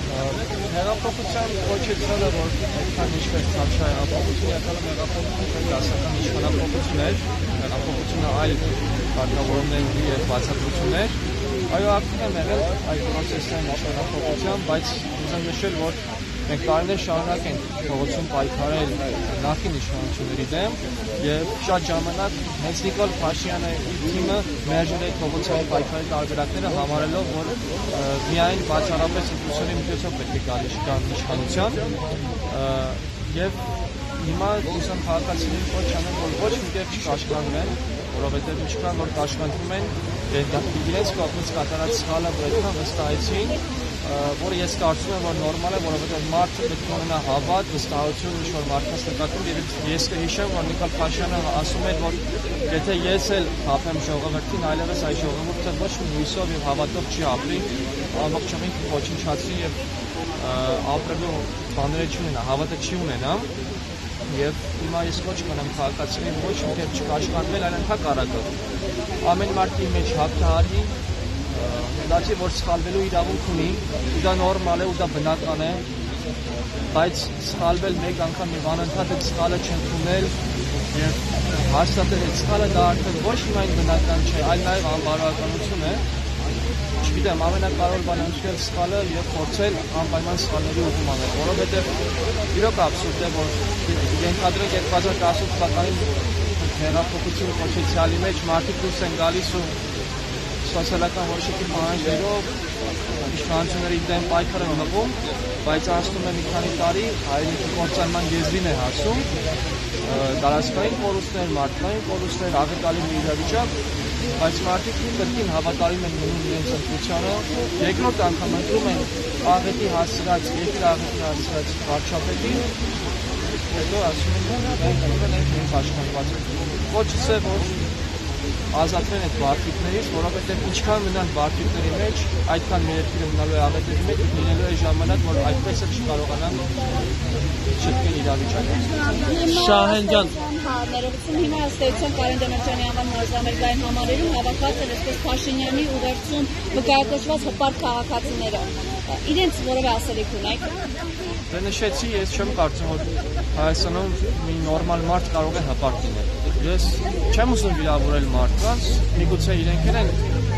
Հեղափոխության կոչեցնելը, որ այդքան ինչպես ցավշա հեղափոխություն եկալը հեղափոխություն դասական իշխանապողություններ, հեղափոխությունը այլ կարգավորումներ ունի եւ բացատրություններ, այո ակտիվ եմ եղել այդ պրոցեսային իշխանապողության, բայց ուզում նշել, որ մենք տարիներ շարունակ ենք փողոցում պայքարել նախկին իշխանությունների դեմ եւ շատ ժամանակ հենց Նիկոլ Փաշինյանը իր թիմը մերժել է փողոցային պայքարի տարբերակները համարելով, որ միայն բացառապես ինքնուսերի միջոցով պետք է գալի իշխանության եւ հիմա ուսան քաղաքացիներին ոչ անեն, որ ոչ մի կերպ չկաշկանդվեն, որովհետեւ ինչքան որ կաշկանդվում են, իրենց կողմից կատարած սխալը այդքան վստահեցին, որը ես կարծում եմ, որ նորմալ է, որովհետև մարդը պետք է ունենա հավատ, վստահություն ինչ-որ մարդկանց նկատմամբ եւ ես կհիշեմ, որ Նիկոլ Փաշինյանը ասում էր, որ եթե ես էլ խաբեմ ժողովրդին, այլևս այս ժողովուրդը ոչ մի հույսով եւ հավատով չի ապրի, ամբողջովին ոչնչացվի եւ ապրելու բաները չունենա, հավատը չի ունենա եւ հիմա ես ոչ կանեմ քաղաքացիներին ոչ մի կերպ չկաշկանդվել, այլ ընդհակառակը ամեն մարդի մեջ հաղթահարի դարձի որ սխալվելու իրավունք ունի, ու դա նորմալ է ու դա բնական է, բայց սխալվել մեկ անգամ եւ անընդհատ այդ սխալը չընդունել եւ հաստատել այդ սխալը դա արդեն ոչ միայն բնական չէ, այլ նաեւ անբարոյականություն է։ Չգիտեմ, ամենակարևոր բանը ընդունել սխալը եւ փորձել անպայման սխալների ուղղում անել, որովհետեւ իրոք աբսուրդ է, որ ենթադրենք 2018 թվականին հեղափոխություն կոչեցյալի մեջ մարդիկ դուրս են գալիս ու սոցիալական որոշակի պահանջներով իշխանությունների դեմ պայքար են մղում, բայց անցնում է մի քանի տարի, հայրենիքի կործանման եզրին է հասում, տարածքային կորուստներ, մարդկային կորուստներ, աղետալի մի իրավիճակ, բայց մարդիկ կրկին հավատարիմ են մնում իրենց ընտրությանը, երկրորդ անգամ ընտրում են աղետի հասցրած, երկրի աղետի հասցրած վարչապետին, հետո ասում են մենք աշխատված ենք։ Ոչս է, որ ազատվեն այդ վարդիկներից, որովհետև ինչքան մնան վարդիկների մեջ, այդքան մեր երկիրը մնալու է աղետների մեջ, լինելու է ժամանակ, որ այդպես էլ չկարողանան շտկել իրավիճակը։ Շահեն ջան, ներողություն, հիմա ըստ էության Կարեն Դեմիրճյանի անվան մարզամերգային համալիրում հավաքված են այսպես Փաշինյանի ուղերձում վկայակոչված հպարտ քաղաքացիները։ Իրենց որևէ ասելիք ունեք։ Դե նշեցի, ես չեմ կարծում, որ Հայաստանում մի նորմալ մարդ կարող է հպարտ լինել։ Ես չեմ ուզում վիրավորել մարդկանց, միգուցե իրենք են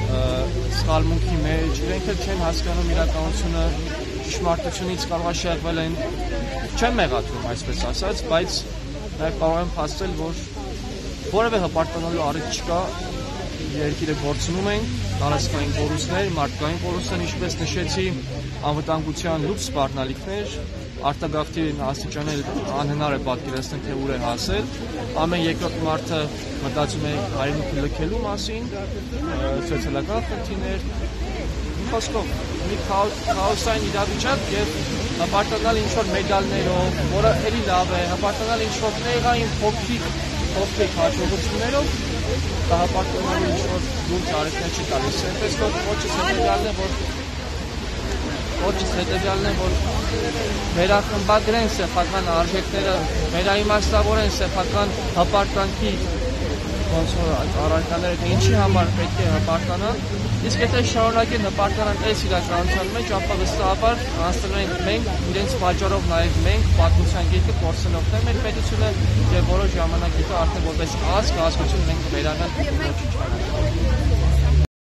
սխալմունքի մեջ, իրենք էլ չեն հասկանում իրականությունը, ճշմարտությունից կարող է շեղվել են, չեմ մեղադրում, այսպես ասած, բայց նաև կարող եմ փաստել, որ որևէ հպարտանալու առիթ չկա, երկիրը գործնում ենք, տարածքային կորուստներ, մարդկային կորուստներ, ինչպես նշեցի, անվտանգության լուրջ սպառնալիքներ, արտագաղթի աստիճանել անհնար է պատկերացնել, թե ուր է հասել, ամեն երկրորդ մարդը մտածում է հայրենիքը լքելու մասին, սոցիալական խնդիրներ, խոսքով մի քաոսային իրավիճակ եւ հպարտանալ ինչ-որ մեդալներով, որը էլի լավ է, հպարտանալ ինչ-որ տեղային փոքրիկ հաջողություններով, դա հպարտանալու ինչ-որ լուրջ առիթներ չի տալիս, այնպես որ ոչս հետևյալն է, որ վերախմբագրեն սեփական արժեքները, վերաիմաստավորեն սեփական հպարտանքի առարկաները, ինչի համար պետք է հպարտանան, իսկ եթե շարունակեն հպարտանան այս իրականության մեջ, ապա վստահաբար անցնելու ենք մենք, իրենց պատճառով նաև մենք, պատմության գետը կորցնելով թե մեր պետությունը եւ որոշ ժամանակ հետո արդեն որպես ազգություն մենք կվերանանք ոչնչանանք։